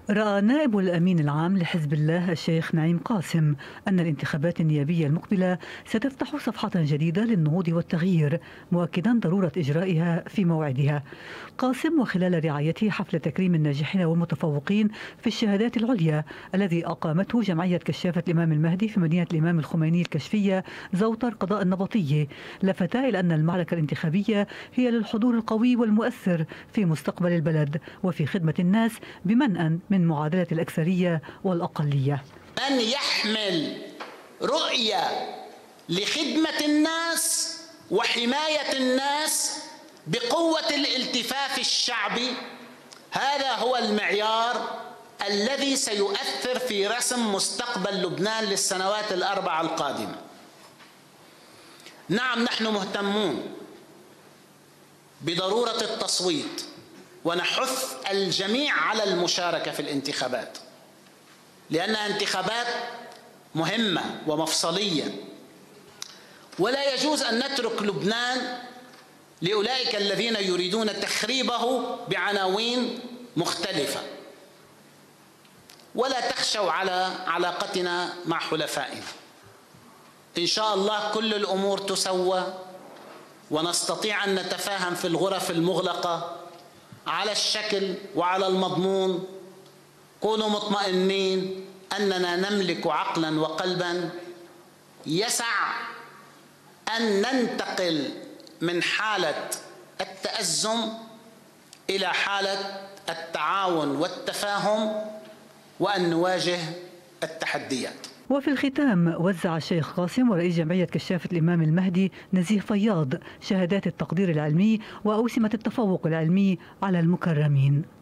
رأى نائب الأمين العام لحزب الله الشيخ نعيم قاسم أن الانتخابات النيابية المقبلة ستفتح صفحة جديدة للنهوض والتغيير، مؤكدا ضرورة إجرائها في موعدها. قاسم وخلال رعايته حفل تكريم الناجحين والمتفوقين في الشهادات العليا الذي أقامته جمعية كشافة الإمام المهدي في مدينة الإمام الخميني الكشفية زوطر قضاء النبطية، لفت إلى أن المعركة الانتخابية هي للحضور القوي والمؤثر في مستقبل البلد وفي خدمة الناس بمنأى من معادلة الأكثرية والأقلية. أن يحمل رؤية لخدمة الناس وحماية الناس بقوة الالتفاف الشعبي، هذا هو المعيار الذي سيؤثر في رسم مستقبل لبنان للسنوات الأربع القادمة. نعم، نحن مهتمون بضرورة التصويت ونحث الجميع على المشاركة في الانتخابات، لأنها انتخابات مهمة ومفصلية، ولا يجوز أن نترك لبنان لأولئك الذين يريدون تخريبه بعناوين مختلفة. ولا تخشوا على علاقتنا مع حلفائنا، إن شاء الله كل الأمور تسوى ونستطيع أن نتفاهم في الغرف المغلقة على الشكل وعلى المضمون. كونوا مطمئنين أننا نملك عقلا وقلبا يسع أن ننتقل من حالة التأزم إلى حالة التعاون والتفاهم وأن نواجه التحديات. وفي الختام وزع الشيخ قاسم ورئيس جمعية كشافة الإمام المهدي نزيه فياض شهادات التقدير العلمي وأوسمة التفوق العلمي على المكرمين.